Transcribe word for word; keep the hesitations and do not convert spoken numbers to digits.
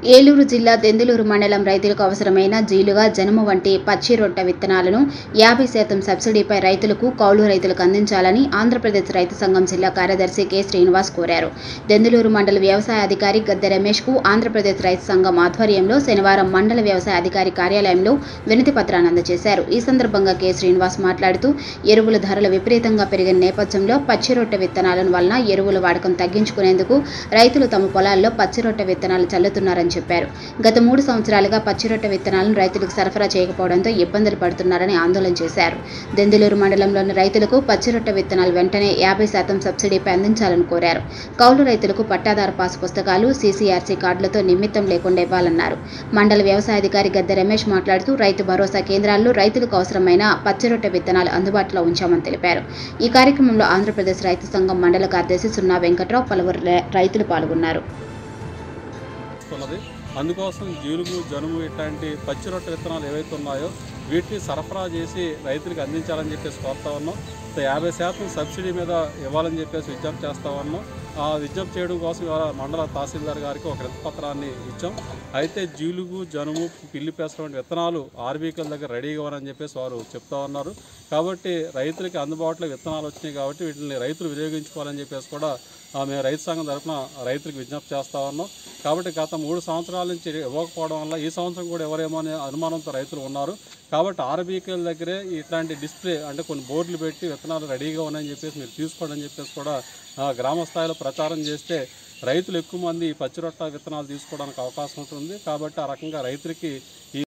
ఏలూరు జిల్లా దెందులూరు మండలం రైతులకు అవసరమైన జీలుగా, జనుము వంటి పచ్చి రొట్టె విత్తనాలను యాభై శాతం సబ్సిడీపై రైతులకు, కౌలు రైతులకు అందించాలని ఆంధ్రప్రదేశ్ రైతు సంఘం జిల్లా కార్యదర్శి కె శ్రీనివాస్ కోరారు. దెందులూరు మండల వ్యవసాయ అధికారి గద్దె రమేష్కు ఆంధ్రప్రదేశ్ రైతు సంఘం ఆధ్వర్యంలో శనివారం మండల వ్యవసాయ అధికారి కార్యాలయంలో వినతి పత్రాన్ని అందజేశారు. ఈ సందర్భంగా కె శ్రీనివాస్ మాట్లాడుతూ ఎరువుల ధరలు విపరీతంగా పెరిగిన నేపథ్యంలో పచ్చి రొట్టె విత్తనాల వలన ఎరువుల వాడకం తగ్గించుకునేందుకు రైతులు తమ పొలాల్లో పచ్చి రొట్టె విత్తనాలు చల్లుతున్నారని చెప్పారు. గత మూడు సంవత్సరాలుగా పచ్చిరొట్టె విత్తనాలను రైతులకు సరఫరా చేయకపోవడంతో ఇబ్బందులు పడుతున్నారని ఆందోళన చేశారు. దెందులూరు మండలంలోని రైతులకు పచ్చిరొట్టె విత్తనాలు వెంటనే యాభై శాతం సబ్సిడీపై అందించాలని కోరారు. కౌలు రైతులకు పట్టాదారు పాస్ పుస్తకాలు, సీసీఆర్సీ కార్డులతో నిమిత్తం లేకుండా ఇవ్వాలన్నారు. మండల వ్యవసాయాధికారి గద్దె రమేష్ మాట్లాడుతూ రైతు భరోసా కేంద్రాల్లో రైతులకు అవసరమైన పచ్చిరొట్టె విత్తనాలు అందుబాటులో ఉంచామని తెలిపారు. ఈ కార్యక్రమంలో ఆంధ్రప్రదేశ్ రైతు సంఘం మండల కార్యదర్శి సున్నా వెంకట్రావు, పలువురు రైతులు పాల్గొన్నారు. అందుకోసం జీలుగు, జనుము ఇట్లాంటి పచ్చి రొట్టె విత్తనాలు ఏవైతే ఉన్నాయో వీటిని సరఫరా చేసి రైతులకు అందించాలని చెప్పేసి కోరుతా ఉన్నాం. యాభై శాతం సబ్సిడీ మీద ఇవ్వాలని చెప్పేసి విజ్ఞప్తి చేస్తా ఉన్నాం. ఆ విజ్ఞప్తి చేయడం కోసం ఇవాళ మండల తహసీల్దార్ గారికి ఒక వినతి పత్రాన్ని ఇచ్చాం. అయితే జీలుగు, జనుము, పిల్లి పెసర వంటి విత్తనాలు ఆర్బీకేల దగ్గర రెడీగా ఉన్నారని చెప్పేసి వారు చెప్తా ఉన్నారు. కాబట్టి రైతులకి అందుబాటులో విత్తనాలు వచ్చినాయి కాబట్టి వీటిని రైతులు వినియోగించుకోవాలని చెప్పేసి కూడా మేము రైతు సంఘం తరఫున రైతులకు విజ్ఞప్తి చేస్తూ ఉన్నాం. కాబట్టి గత మూడు సంవత్సరాల నుంచి ఇవ్వకపోవడం వల్ల ఈ సంవత్సరం కూడా ఎవరేమో అనే అనుమానంతో రైతులు ఉన్నారు. కాబట్టి ఆర్బీకేల దగ్గరే ఇట్లాంటి డిస్ప్లే అంటే కొన్ని బోర్డులు పెట్టి విత్తనాలు రెడీగా ఉన్నాయని చెప్పేసి మీరు తీసుకోండి అని చెప్పేసి కూడా గ్రామ స్థాయిలో ప్రచారం చేస్తే రైతులు ఎక్కువ మంది ఈ పచ్చి రొట్టె విత్తనాలు తీసుకోవడానికి అవకాశం ఉంటుంది. కాబట్టి ఆ రకంగా రైతులకి ఈ